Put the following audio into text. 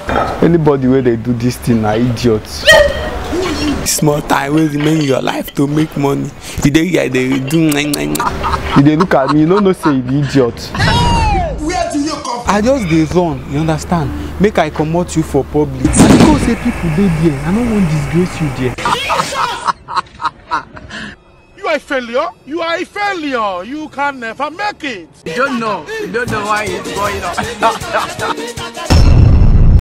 Anybody where they do this thing are idiots. Small time will remain in your life to make money. You dey here, they do. You dey look at me, you don't know say you be idiot. Where do you come from? I just dey run, you understand? Make I comot you for public. Because say people dey there, I don't want disgrace you there. You are a failure. You are a failure. You can never make it. You don't know why it's going on.